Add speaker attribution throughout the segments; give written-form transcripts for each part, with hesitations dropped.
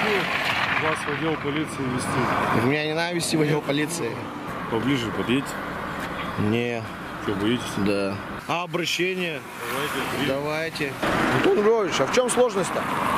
Speaker 1: Вас в отдел полиции вести.
Speaker 2: Меня не надо вести в отдел полиции.
Speaker 1: Поближе подъедьте.
Speaker 2: Не.
Speaker 1: Что, боитесь?
Speaker 2: Да. А обращение?
Speaker 1: Давайте.
Speaker 2: Давайте. Антон Львович, а в чем сложность-то?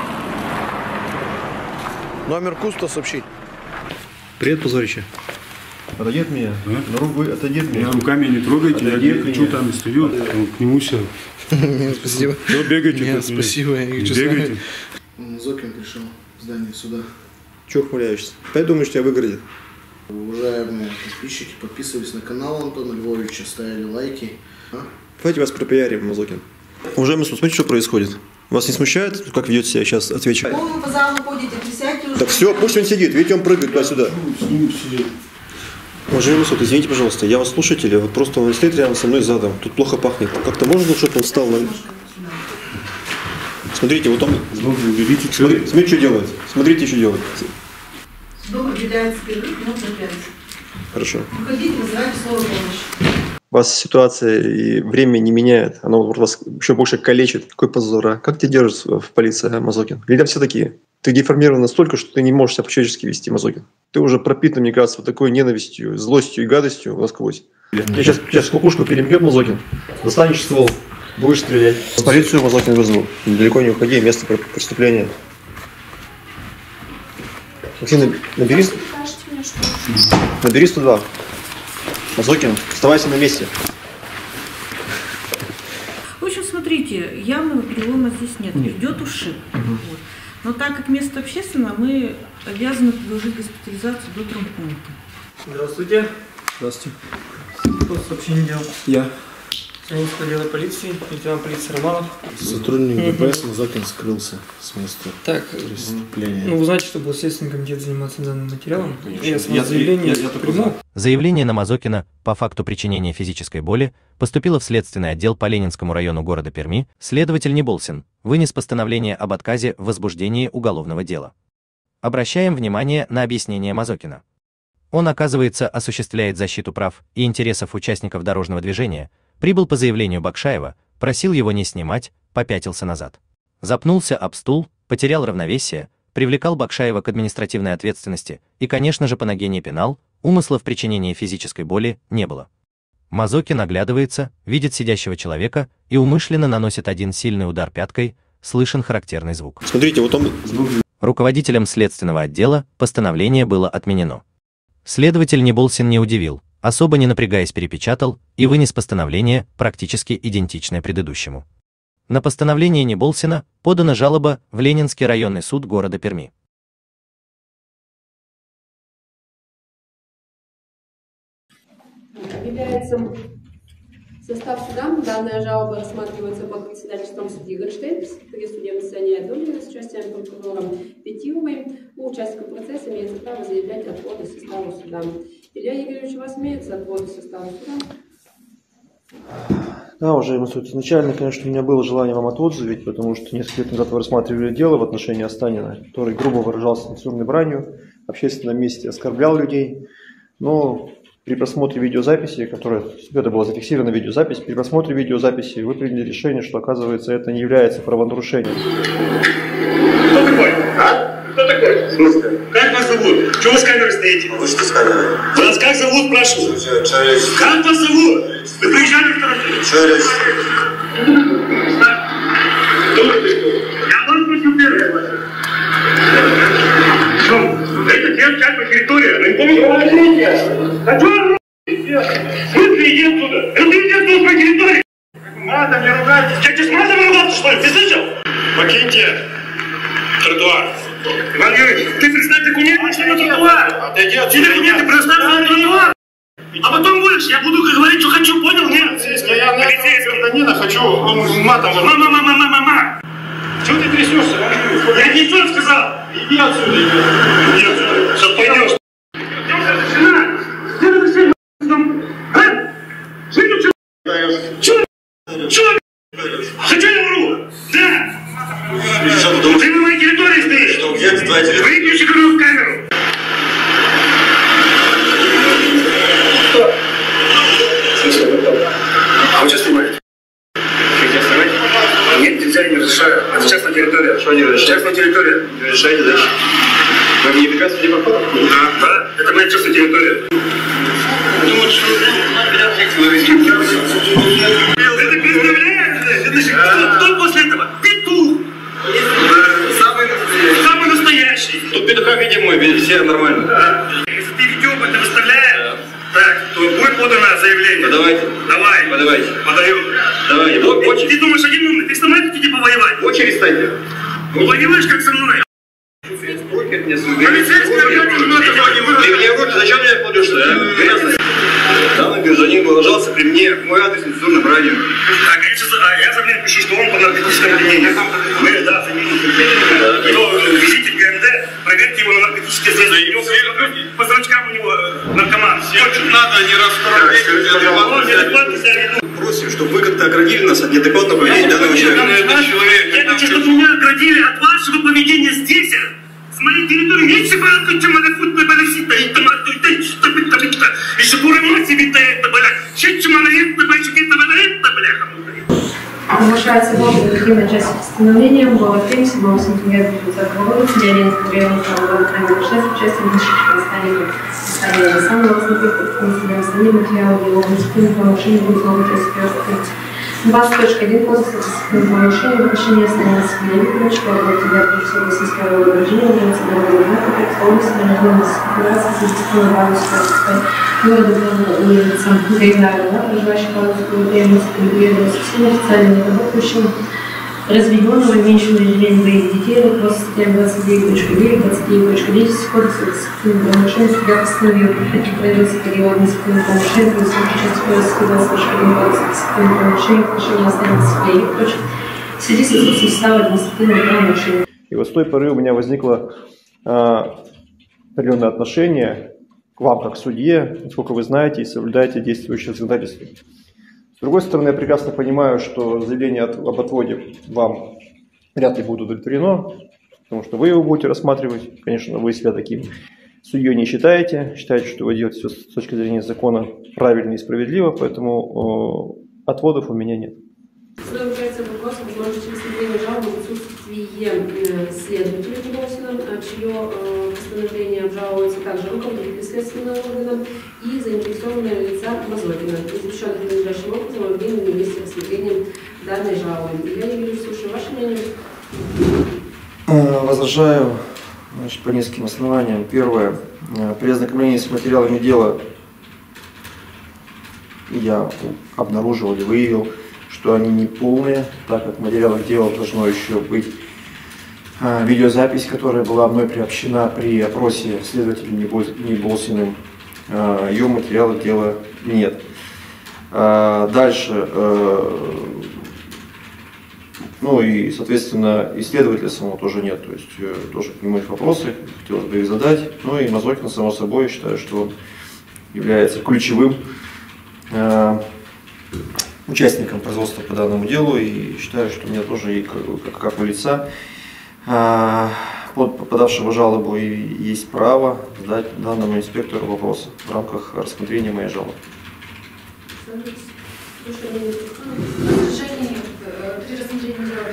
Speaker 2: Номер КУС-то сообщить. Привет, позорище. Отойди от меня. На руку отойди от меня.
Speaker 1: Меня руками не трогайте, я кричу, там стою, к нему все.
Speaker 2: Спасибо.
Speaker 1: Что бегаете?
Speaker 2: Нет, спасибо.
Speaker 1: Бегаете.
Speaker 2: Мазокин пришел в здание суда.
Speaker 3: Чего ухмыляешься? Опять думаешь, тебя выгородят?
Speaker 2: Уважаемые подписчики, подписывались на канал Антона Львовича, ставили лайки.
Speaker 3: Давайте вас пропиарим, Мазокин. Уважаемый суд, смотрите, что происходит. Вас не смущает, как ведет себя сейчас? Отвечу.
Speaker 4: Вы по залу ходите, присядьте уже.
Speaker 3: Так все, пусть он сидит, видите, он прыгает туда-сюда. Уважаемый суд, извините, пожалуйста, я вас слушатель, вот просто он стоит рядом со мной задом. Тут плохо пахнет. Как-то можно, чтобы он встал на... Смотрите, вот он...
Speaker 1: Уберите,
Speaker 3: Смотрите, что делает. Смотрите, что делает.
Speaker 4: Дом определяется впервые, но определяется.
Speaker 3: Хорошо.
Speaker 4: Выходите, вызывайте слово помощи.
Speaker 3: Вас ситуация и время не меняет. Оно вас еще больше калечит. Какой позор, а? Как тебя держат в полиции, Мазокин? Или там все такие? Ты деформирован настолько, что ты не можешь себя по-человечески вести, Мазокин. Ты уже пропитан, мне кажется, вот такой ненавистью, злостью и гадостью насквозь. Я сейчас кукушку перебьет, Мазокин. Достанешь ствол, будешь стрелять. Полицию, Мазокин, вызову. Далеко не уходи, место преступления. Максим, набери 102. Мазокин, оставайся на месте.
Speaker 5: В общем, смотрите, явного перелома здесь нет. Идет ушиб. Вот. Но так как место общественное, мы обязаны предложить госпитализацию до травмпункта.
Speaker 6: Здравствуйте.
Speaker 3: Здравствуйте.
Speaker 6: Кто сообщение делал?
Speaker 3: Я.
Speaker 6: Сотрудник отдела полиции, лейтенант полиции Романов.
Speaker 2: Сотрудник ДПС Мазокин скрылся с места преступления.
Speaker 6: Ну, вы знаете, что был Следственный комитет заниматься данным материалом? Я заявление приму.
Speaker 7: Заявление на Мазокина по факту причинения физической боли поступило в следственный отдел по Ленинскому району города Перми. Следователь Неболсин вынес постановление об отказе в возбуждении уголовного дела. Обращаем внимание на объяснение Мазокина. Он, оказывается, осуществляет защиту прав и интересов участников дорожного движения, прибыл по заявлению Бакшаева, просил его не снимать, попятился назад. Запнулся об стул, потерял равновесие, привлекал Бакшаева к административной ответственности и, конечно же, по ноге не пинал, умысла в причинении физической боли не было. Мазокин оглядывается, видит сидящего человека и умышленно наносит один сильный удар пяткой, слышен характерный звук.
Speaker 3: Смотрите, вот он...
Speaker 7: Руководителем следственного отдела постановление было отменено. Следователь Неболсин не удивил, особо не напрягаясь перепечатал и вынес постановление, практически идентичное предыдущему. На постановление Неболсина подана жалоба в Ленинский районный суд города Перми.
Speaker 8: Объявляется состав суда. Данная жалоба рассматривается под председательством судьи Гольштейн, секретаря судебного заседания Домнина с участием прокурором Петиловой. У участников процесса имеется право заявлять отводы состава суда. Илья Игоревич, у вас имеются отводы состава суда?
Speaker 3: Да, уважаемый суд, изначально, конечно, у меня было желание вам отвод заявить, потому что несколько лет назад вы рассматривали дело в отношении Останина, который грубо выражался нецензурной бранью, в общественном месте оскорблял людей. Но при просмотре видеозаписи, это была зафиксирована видеозапись, при просмотре видеозаписи вы приняли решение, что, оказывается, это не является правонарушением.
Speaker 9: Кто такой? А? Кто такой? В смысле? Как вас зовут? Чего вы с камерой стоите? Вы что с камерой? Вас как зовут, спрашиваю? Как вас зовут? Вы приезжали второй день? Что речь? Я вам спросил первый вас. Что? Это частная территория. Вы помните? А что вы? В смысле иди отсюда? Это иди отсюда с моей территории. Матом не ругайтесь. Я тебе с матом ругаться, что ли? Ты слышал? Покиньте тротуар. Иван Юрьевич, ты представь документы, что на тротуар. Отойди отсюда. Ты документы представь на тротуар. А потом будешь, я буду говорить, что хочу, понял, нет? Я гражданина хочу матом. Мама. Чего ты трясешься? Я ничего не сказал. Иди отсюда. Иди отсюда. Сейчас пойдешь. Где разрешение? А? Чего? Хочу я вру? Да. Ты на моей территории стоишь. Где ты твоя территория? Выключи камеру. А вы что снимаете? Что тебя снимать? Нет, нельзя, не разрешаю. Это частная территория.
Speaker 2: Что не разрешаете?
Speaker 9: Частная территория.
Speaker 2: Не разрешаете дальше? Вы мне препятствуете прохода?
Speaker 9: Да, это моя частная территория. Думаю, что это представляешь? Это же кто после этого? Петух! Самый настоящий.
Speaker 2: Тут петуха, видимо, все нормально.
Speaker 9: Да. Если ты видео это выставляешь, так, то будет подано заявление.
Speaker 2: Подавайте.
Speaker 9: Давай.
Speaker 2: Подавайте.
Speaker 9: Подаю.
Speaker 2: Давай.
Speaker 9: Ты думаешь, один умный, ты со мной хотите повоевать?
Speaker 2: В очередь станьте.
Speaker 9: Ну, воеваешь как со мной. Полицейский наркотик, но это не
Speaker 2: Ты мне руки, зачем меня кладешь, что грязность? Данный гражданин выражался при мне, мой адрес нецензурным радио.
Speaker 9: Так, я заявление пишу, что он по наркотическому обвинению. Мы, да, заявили. Везите в ГНД, проверьте его на наркотические средства. По зрачкам у него наркоман. Очень надо не расстроить.
Speaker 2: Просим, чтобы вы как-то оградили нас от неадекватного поведения данного человека.
Speaker 9: Я хочу, чтобы меня оградили от вашего поведения здесь. С моей территории есть порядка, чем она футбол балансита, и томату, и что бы там, и что бурано себе это, бля, чем она это, бля, бляха.
Speaker 8: Завершается объективная часть постановления было 7 сентября 2020 года Ленинского района правового крайнего шефа участия защитника состояния самого основного материала его дисциплины правонарушения будет новой части 20.1 Кодекса дисциплины правонарушения выпущение остановилось в Ленинграде, что от тебя причастия российского вооружения является народным актом, полностью международной федерации за дисциплину правонарушения города улица Гайдарова, проживающих по русскому преемницу, регулироваться всем официально неработающим, разведенного, имеющего ежедневно двоих детей, вопрос статья 29.9, 29.10 Кодекса дисциплины правонарушения судья постановил прекратить производство периода дисциплины правонарушения при условии части Кодекса 28.1 Кодекса дисциплины правонарушения в отношении останется в плей, в связи с отсутствием состава административного правонарушения.
Speaker 3: И вот с той поры у меня возникло определенное отношение к вам как судье, насколько вы знаете и соблюдаете действующее законодательство. С другой стороны, я прекрасно понимаю, что заявление об отводе вам вряд ли будет удовлетворено, потому что вы его будете рассматривать. Конечно, вы себя таким судьей не считаете, считаете, что вы делаете все с точки зрения закона правильно и справедливо, поэтому отводов у меня нет.
Speaker 8: Является вопросом возможности рассмотрения жалобы в отсутствии следователя Неболсина, чье постановление обжалуется также руководитель следственного органа и заинтересованные лица Мазокина, изученных надлежащим образом во время вместе рассмотрением данной жалобы. Я не вижу, слушаю ваше мнение.
Speaker 6: Возражаю, значит, по нескольким основаниям. Первое. При ознакомлении с материалами дела я обнаружил или выявил, что они не полные, так как в материалах дела должно еще быть видеозапись, которая была мной приобщена при опросе следователя Неболсиным. Ее материалов дела нет. Дальше, ну и, соответственно, исследователя самого тоже нет, то есть тоже к нему есть вопросы, хотелось бы их задать. Ну и Мазокин, само собой, считаю, что он является ключевым участником производства по данному делу, и считаю, что у меня тоже и как у лица, подавшего жалобу, и есть право задать данному инспектору вопросы в рамках рассмотрения моей жалобы.
Speaker 8: При рассмотрении дела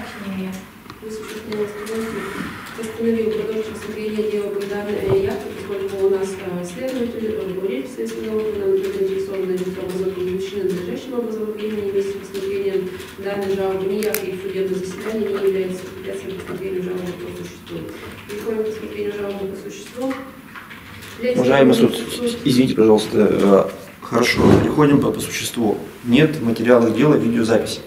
Speaker 8: постановил продолжить рассмотрение дела по данной яхте, поскольку у нас следователь, руководитель следственного органа, заинтересованный лицо Мазокина, мужчина, надлежащим образом во времени вместе с рассмотрением данной жалобы, ни яхты и судебное заседание не является препятствием рассмотрению жалобы по существу. Переходим к рассмотрению жалобы по существу.
Speaker 6: Уважаемый суд, извините, пожалуйста, хорошо, переходим по существу. Нет в материалах дела видеозаписи.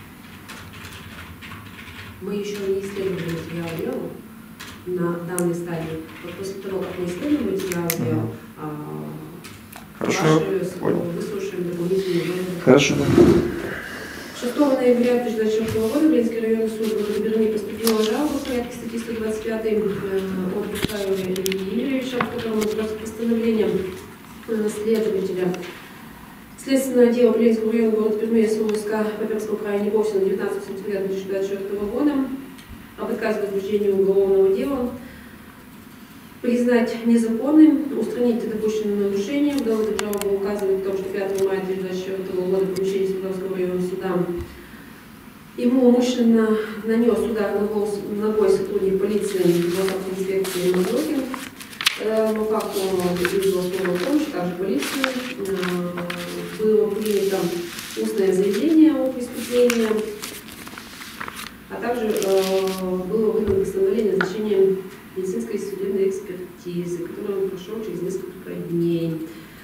Speaker 8: Мы еще не исследовали материал дела на данной стадии. Вот после того, как мы исследуем материал дела,
Speaker 6: хорошо, понял.
Speaker 8: Выслушаем дополнительные доводы.
Speaker 6: Хорошо.
Speaker 8: 6 ноября 2024 года в Ленинский районный суд города Перми поступила жалоба в порядке статьи 125 от Пускаева Ильи Юрьевича, в котором угрозит постановлением следователя Следственное дело Ленинского района города Перми СУСК по Пермскому краю Неболсина 19 сентября 2024 года об отказе в возбуждении уголовного дела признать незаконным, устранить допущенные нарушения. В доводе жалобы указывает в том, что 5 мая 2024 года в помещении Свердловского районного суда Ему умышленно нанес удар ногой сотрудник полиции государственной инспекции Мазокин. По факту вызвал скорую помощь, также полицию. Было принято устное заявление о преступлении, а также было выдано постановление о назначении медицинской и судебной экспертизы, которая он прошел через несколько дней.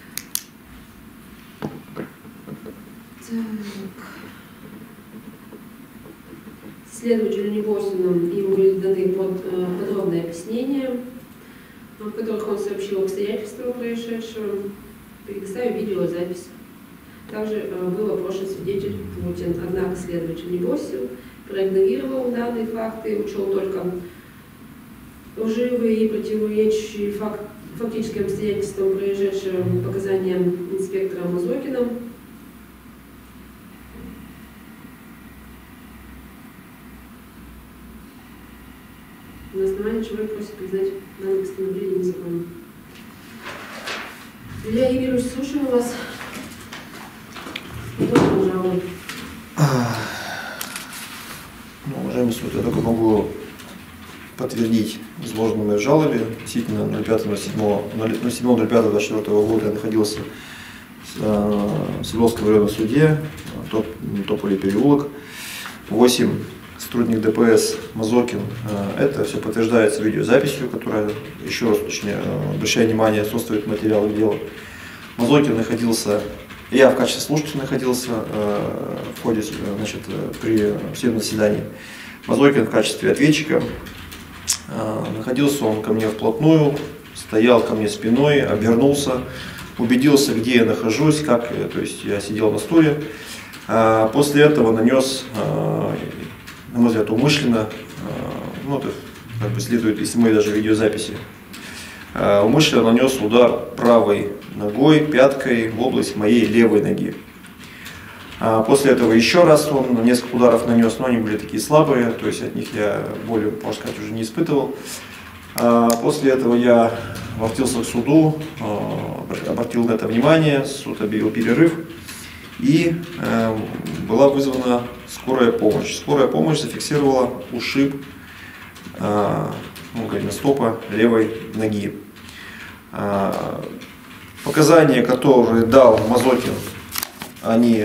Speaker 8: Следователю Небосину им были даны подробные объяснения, в которых он сообщил обстоятельства происшедшего, предоставив видеозапись. Также был опрошен свидетель Путин, однако следователь Небосин проигнорировал данные факты, учел только лживые и противоречащие фактическим обстоятельствам происшедшего показаниям инспектора Мазокина. На основании чего просит признать данное постановление незаконным. Илья Игоревич, слушаем вас.
Speaker 6: Уважаемый суд, я только могу подтвердить изложенное в жалобе. Действительно, 07.05.24 года я находился в Свердловском районном суде, Тополей переулок, 8, сотрудник ДПС Мазокин. Это все подтверждается видеозаписью, которая, еще раз точнее, обращаю внимание, отсутствует материал дела. Мазокин находился, я в качестве слушателя находился в ходе, значит, при судебном заседании. Мазокин в качестве ответчика. Находился он ко мне вплотную, стоял ко мне спиной, обернулся, убедился, где я нахожусь, как, то есть я сидел на стуле. После этого нанес, на мой взгляд, умышленно, ну, это как бы следует из моей даже видеозаписи, умышленно нанес удар правой ногой, пяткой в область моей левой ноги. После этого еще раз он несколько ударов нанес, но они были такие слабые, то есть от них я боли, можно сказать, уже не испытывал. После этого я обратился к суду, обратил на это внимание, суд объявил перерыв, и была вызвана скорая помощь. Скорая помощь зафиксировала ушиб голеностопа левой ноги. Показания, которые дал Мазокин, они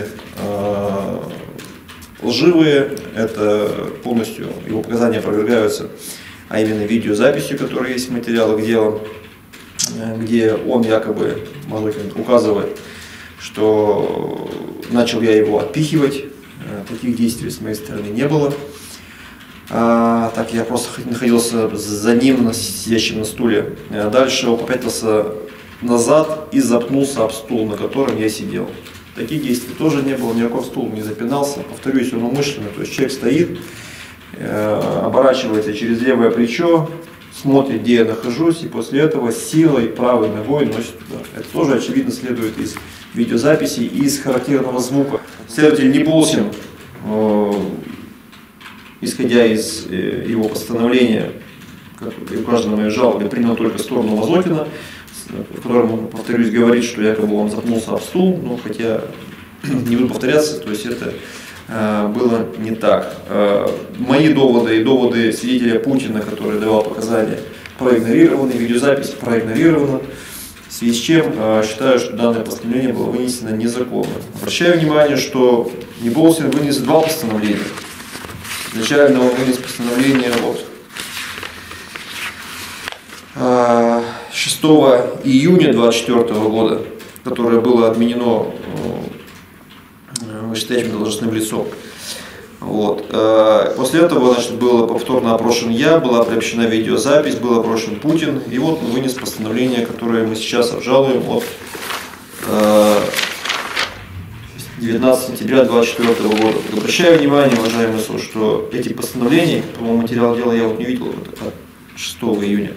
Speaker 6: лживые, это полностью его показания опровергаются, а именно видеозаписью, которая есть в материалах дела, где он якобы, Мазокин, указывает, что начал я его отпихивать, таких действий с моей стороны не было. Так я просто находился за ним, сидящим на стуле. Дальше он попятился назад и запнулся об стул, на котором я сидел. Таких действий тоже не было, никакой стул не запинался. Повторюсь, он умышленно, то есть человек стоит, оборачивается через левое плечо, смотрит, где я нахожусь, и после этого силой правой ногой носит туда. Это тоже очевидно следует из видеозаписи и из характерного звука. Следователь Небосин, исходя из его постановления, как указано в моей жалобе, принял только сторону Мазокина, в котором он, повторюсь, говорит, что якобы он запнулся об стул, но хотя не буду повторяться, то есть это было не так. Мои доводы и доводы свидетеля Путина, который давал показания, проигнорированы, видеозапись проигнорирована, в связи с чем считаю, что данное постановление было вынесено незаконно. Обращаю внимание, что Небосин вынес два постановления. Изначально он вынес постановление от 6 июня 2024 года, которое было отменено вышестоящим должностным лицом. Вот. После этого, значит, был повторно опрошен я, была приобщена видеозапись, был опрошен Путин, и вот он вынес постановление, которое мы сейчас обжалуем от 19 сентября 2024 года. Обращаю внимание, уважаемый суд, что эти постановления, по-моему, материал дела я вот не видел от 6 июня,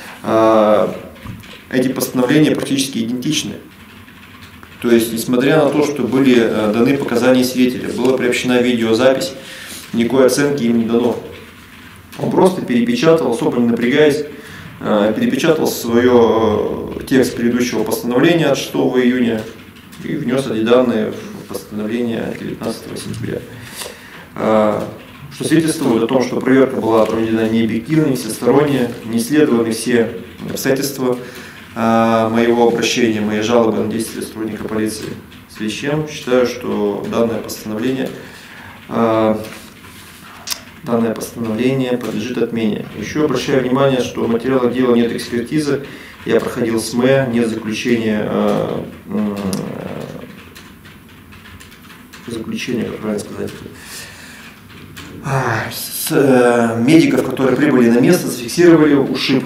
Speaker 6: эти постановления практически идентичны. То есть, несмотря на то, что были даны показания свидетеля, была приобщена видеозапись, никакой оценки им не дано. Он просто перепечатал, особо не напрягаясь, перепечатал свое текст предыдущего постановления от 6 июня и внес эти данные в постановление 19 сентября. что свидетельствует о том, что проверка была проведена необъективно, не всесторонне, не исследованы все обстоятельства моего обращения, моей жалобы на действия сотрудника полиции. В связи с чем считаю, что данное постановление подлежит отмене. Еще обращаю внимание, что в материалах дела нет экспертизы, я проходил СМЭ, нет заключения, как правильно сказать, медиков, которые прибыли на место, зафиксировали ушиб.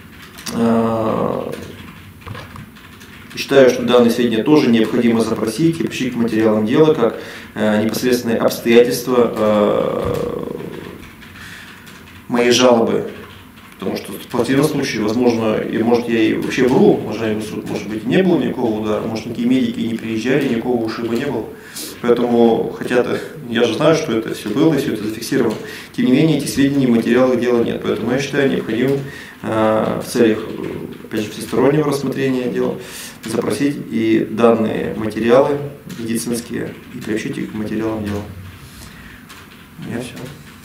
Speaker 6: Считаю, что данные сведения тоже необходимо запросить и причинить к материалам дела как непосредственные обстоятельства моей жалобы. Потому что в противном случае, возможно, и может я и вообще вру, уважаемый суд, может быть, не было никакого удара, может, никакие медики не приезжали, никакого ушиба не было. Поэтому, хотя я же знаю, что это все было и все это зафиксировано, тем не менее, этих сведений в материалах дела нет. Поэтому я считаю необходимым в целях, опять же, всестороннего рассмотрения дела запросить и данные материалы медицинские и приобщить их к материалам дела. Я все.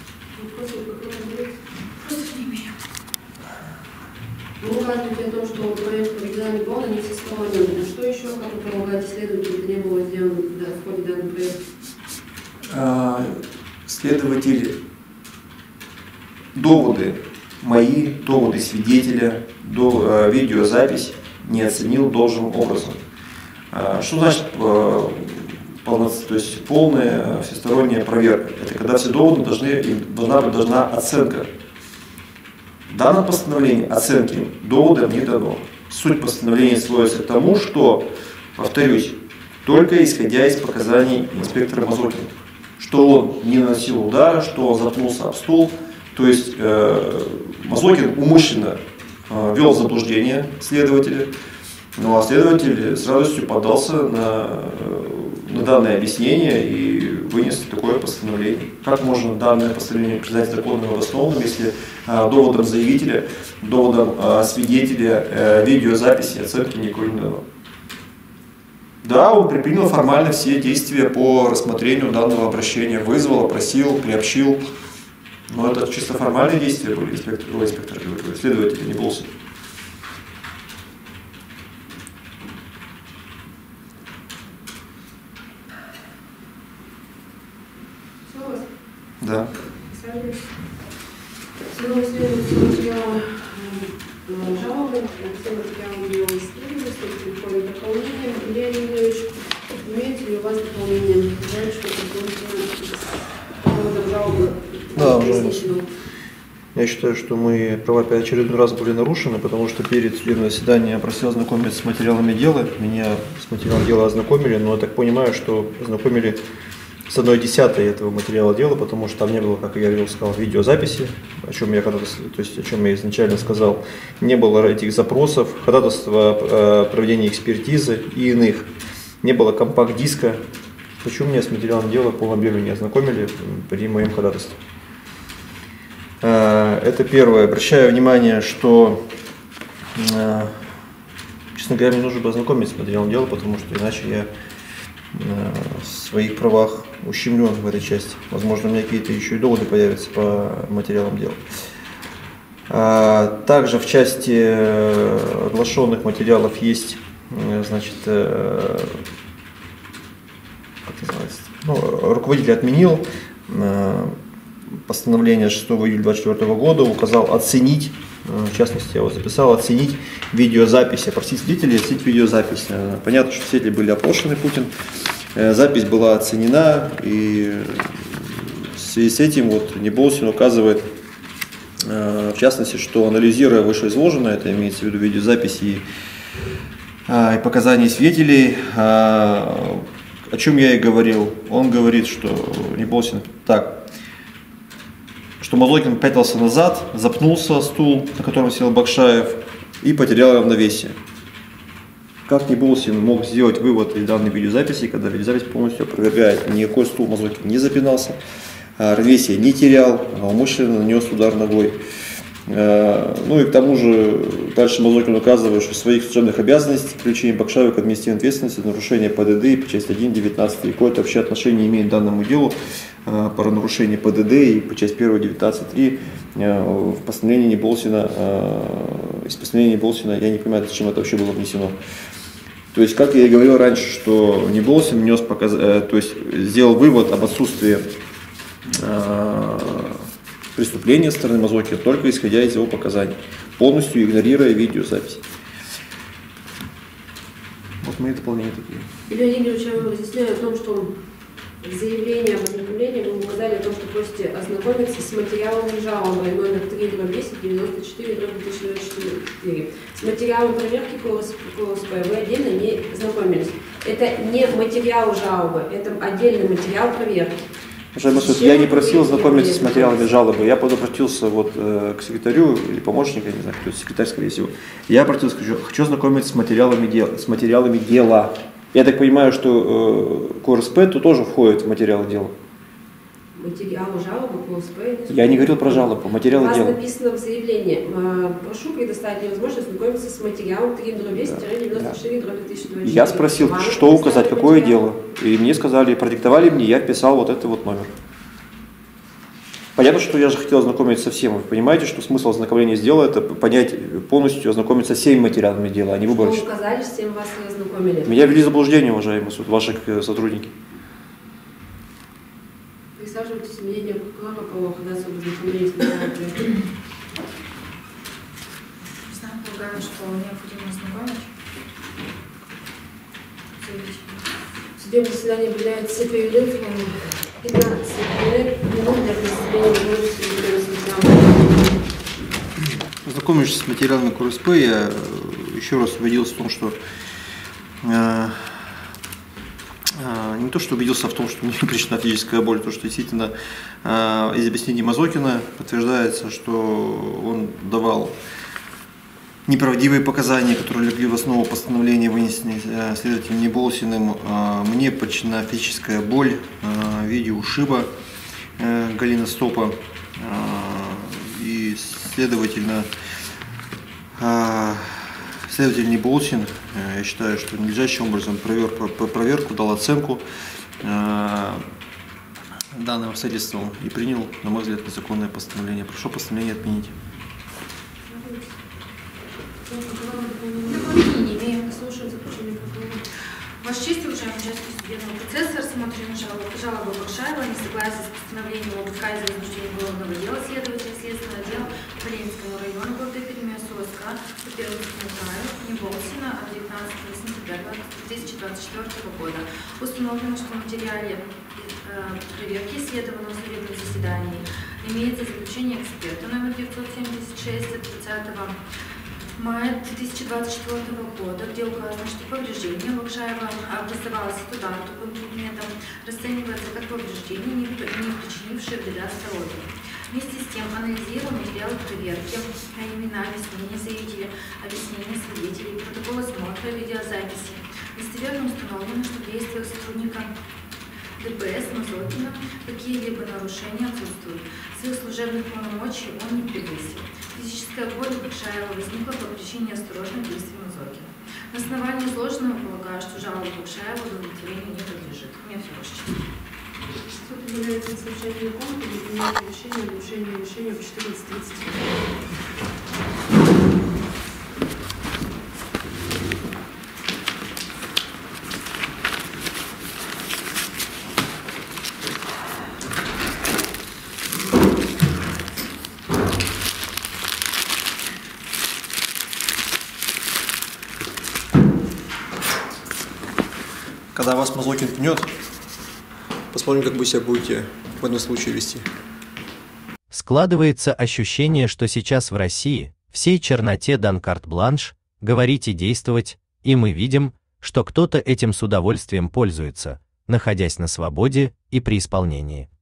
Speaker 8: Вы указываете о том, что проверка проведена не была, не всесторонне. Что еще, как вы помогаете следователю, это не было сделано в ходе данной проверки?
Speaker 6: Следователи, доводы мои, доводы свидетеля, видеозапись не оценил должным образом. Что значит то есть полная всесторонняя проверка? Это когда все доводы должна оценка. В данном постановлении оценки доводам не дано. Суть постановления сводится к тому, что, повторюсь, только исходя из показаний инспектора Мазокина, что он не наносил удара, что он запнулся об стул, то есть Мазокин умышленно ввел в заблуждение следователя, ну а следователь с радостью поддался на данное объяснение и вынес такое постановление. Как можно данное постановление признать законным и обоснованным, если доводом заявителя, доводом свидетеля, видеозаписи, оценки никакой не дано? Да, он предпринял формально все действия по рассмотрению данного обращения, вызвал, опросил, приобщил, но это чисто формальные действия были, следователь не Болсин. Да.
Speaker 8: Все материалы жалобы, все материалы дела исследования, входит дополнение. Илья Юрьевич, имеете ли у вас дополнение? Знаете, что такое жалобы?
Speaker 2: Да, пожалуйста. Я считаю, что мы права очередной раз были нарушены, потому что перед судебным заседанием я просил ознакомиться с материалами дела. Меня с материалом дела ознакомили, но я так понимаю, что ознакомили с 1/10 этого материала дела, потому что там не было, как я уже сказал, видеозаписи, о чем я изначально сказал, не было этих запросов, ходатайства о проведении экспертизы и иных, не было компакт-диска. Почему меня с материалом дела в полном объеме не ознакомили при моем ходатайстве? Это первое. Обращаю внимание, что, честно говоря, мне нужно бы ознакомиться с материалом дела, потому что иначе я в своих правах ущемлен в этой части. Возможно, у меня какие-то еще и доводы появятся по материалам дела. Также в части оглашенных материалов есть, значит, как называется, руководитель отменил постановление 6 июля 2024 года, указал оценить, в частности, я его записал, оценить видеозапись, опросить свидетелей, оценить видеозапись. Понятно, что свидетели были опрошены Путин, запись была оценена, и в связи с этим Неболсин указывает, в частности, что анализируя вышеизложенное, это имеется в виду видеозаписи и показания свидетелей, о чем я и говорил. Он говорит, что Неболсин что Мазокин пятился назад, запнулся о стул, на котором сидел Бакшаев, и потерял равновесие. Как Неболсин мог сделать вывод из данной видеозаписи, когда видеозапись полностью опровергает? Никакой стул Мазокин не запинался, равновесие не терял, а умышленно нанес удар ногой. Ну и к тому же дальше Мазокин указывает, что своих служебных обязанностей привлечение Бакшаева к административной ответственности за нарушение ПДД по части 1, 19 и какое-то вообще отношение имеет к данному делу про нарушение ПДД и по части 1, 19.3 в постановлении Болсина, из постановления Болсина, я не понимаю, зачем это вообще было внесено. То есть, как я и говорил раньше, что Болсин внес то есть сделал вывод об отсутствии преступления со стороны Мазокина только исходя из его показаний, полностью игнорируя видеозапись. Вот мои дополнения такие.
Speaker 8: Илья Игоревич, я вам разъясняю о том, что в заявлении об ознакомлении вы указали о том, что просите ознакомиться с материалами жалобы номер 3/10-94/2024. С материалом проверки КОСП вы отдельно не знакомились. Это не материал жалобы, это отдельный материал проверки.
Speaker 2: Уважаемый суд, я не просил знакомиться с материалами жалобы. Я обратился вот к секретарю или помощнику, я не знаю, кто секретарь, скорее всего. Я обратился, хочу знакомиться с материалами дела. Я так понимаю, что КОСП тут тоже входит в материалы дела.
Speaker 8: Материалы жалобы КОСП?
Speaker 2: Я не говорил про жалобу, материалы дела.
Speaker 8: У вас написано в заявлении: прошу предоставить мне возможность знакомиться с материалом 3/10-94/2024.
Speaker 2: Я спросил, что указать, какое дело. И мне сказали, продиктовали мне, я вписал вот этот вот номер. Понятно, что я же хотел ознакомиться со всем. Вы понимаете, что смысл ознакомления с делом — это понять полностью, ознакомиться со всеми материалами дела, а не выборочно.
Speaker 8: Вы указали, с тем вас и ознакомили.
Speaker 2: Меня ввели в заблуждение, уважаемый суд, ваши сотрудники.
Speaker 8: Присаживайтесь, мнение прокурора по ходатайству об ознакомлении с материалами.
Speaker 5: Полагаю, что необходимо ознакомить.
Speaker 8: Судебное заседание объявляется перерыв 15 минут для представления
Speaker 2: Ознакомившись с материалами КОСП, я еще раз убедился в том, что не то, что убедился в том, что мне причина физическая боль, то, что действительно из объяснений Мазокина подтверждается, что он давал неправдивые показания, которые легли в основу постановления, вынесенные следователем Болсиным. Мне причина физическая боль в виде ушиба голеностопа, и следовательно следователь Болсин, я считаю, что надлежащим образом провел проверку, дал оценку данным обстоятельствам и принял, на мой взгляд, незаконное постановление. Прошу постановление отменить.
Speaker 5: Не имеем. Слушаю заключение прокурора. Ваша честь, уважаемый участник судебного процесса, рассмотрена жалоба Бакшаева о несогласии с постановлением об отказе в возбуждении уголовного дела следователя следственного отдела по Ленинскому району города Перми СУСК по Пермскому краю Болсина от 19 сентября 2024 года. Установлено, что в материале проверки, исследованного в судебном заседании, имеется заключение эксперта номер 976 от 30 мая 2024 года, где указано, что повреждение Бакшаева образовалось от удара тупым предметом, расценивается как повреждение, не причинившее вреда здоровью. Вместе с тем анализируем материалы проверки, имена, объяснения заявителя, объяснения свидетелей, протокол осмотра, видеозаписи. Достоверно установлено, что в действиях сотрудника ДПС Мазокина какие-либо нарушения отсутствуют. Своих служебных полномочий он не превысил. Физическая боль у Бакшаева возникла по причине осторожных действий Мазокина. На основании изложенного полагаю, что жалоба Бакшаева удовлетворению не подлежит. У меня все, ваша честь.
Speaker 8: Суд является совершением комнаты и принимает решение о нарушении решения в 14:30.
Speaker 2: Когда вас Мазокин пнет, посмотрим, как вы себя будете в этом случае вести.
Speaker 7: Складывается ощущение, что сейчас в России всей черноте дан карт-бланш, говорить и действовать, и мы видим, что кто-то этим с удовольствием пользуется, находясь на свободе и при исполнении.